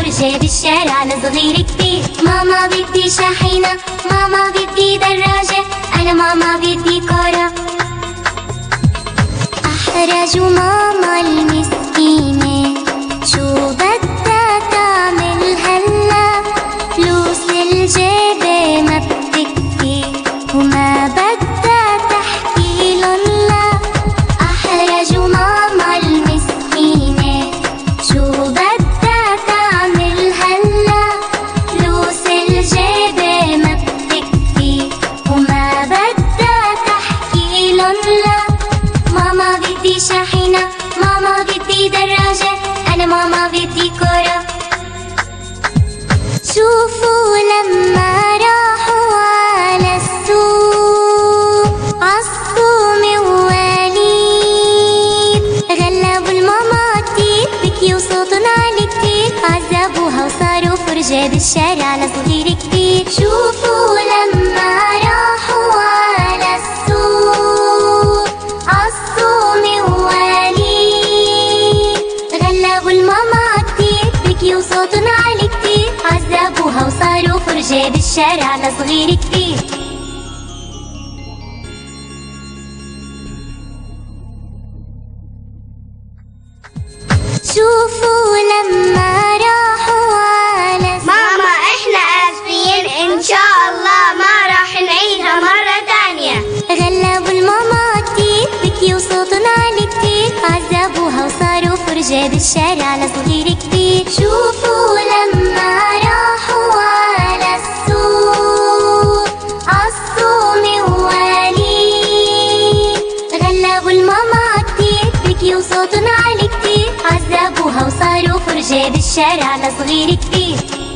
فرجة بالشارع لصغير كتير. ماما بدي شاحنة، ماما بدي دراجة، أنا ماما بدي كورة. أحرج ماما المسكينة، شو بدها تعمل هلا؟ فلوس الجيبة ما بتكفي وما بدها تحكيلن لا. أحرج ماما المسكينة، شو بدها تعمل هلا؟ فلوس الجيبة ما بتكفي وما بدها تحكيلن لا. ماما بدي شاحنة، ماما بدي دراجة، أنا ماما بدي كورة. شوفوا لما راحوا على السوق عصوا مواليد، غلبوا الماما كتير، بكيوا صوتن عالي كتير، عذبوها وصاروا فرجة بالشارع لصغير كتير. شوفوا لما راحوا على السوق عصوا مواليد، غلبوا الماما كتير، بكيوا صوتن عالي كتير، عذبوها وصاروا فرجة بالشارع لصغير كتير. شوفوا لما راحوا على ماما احنا اسفين، ان شاء الله ما راح نعيدها مرة تانية. غلبوا الماما كتير، بكيوا صوتن عالي كتير، عذبوها وصاروا فرجة بالشارع لصغير كتير. شوفوا لما راحوا على السوق عصوا مواليد، غلبوا الماما كتير، بكيوا صوتن عالي كتير، عذبوها وصاروا فرجة بالشارع لصغير كتير.